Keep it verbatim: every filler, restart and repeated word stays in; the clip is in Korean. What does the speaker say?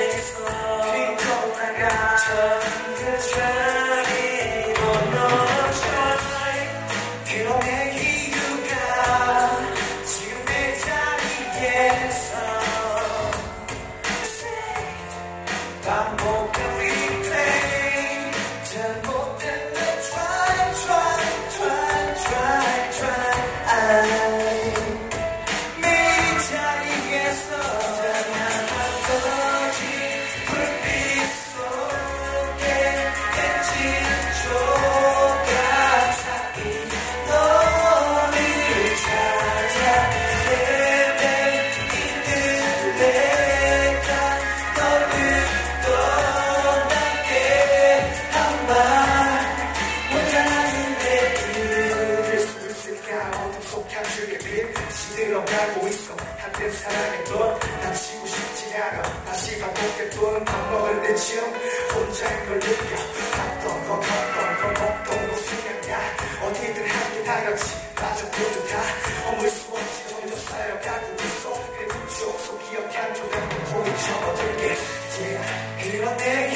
시들어가고 있어. 한때 사랑했던 난 지고 싶지 않아. 다시 반복했던 밥 먹을 때쯤 혼자인 걸 느껴. 갔던 거 걷던 거 먹던 거 생각나. 어디든 함께 다녔지. 맞아 모두 다 허물 수 없이 혼자 쌓여가고 있어. 그래도 쭉 속 기억 한 조각 보고 접어들게. Yeah, 그런 내